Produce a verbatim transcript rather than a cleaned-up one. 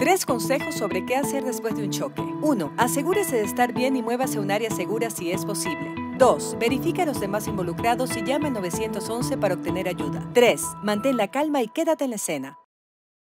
Tres consejos sobre qué hacer después de un choque. uno. Asegúrese de estar bien y muévase a un área segura si es posible. dos. Verifica a los demás involucrados y llame al nueve once para obtener ayuda. tres. Mantén la calma y quédate en la escena.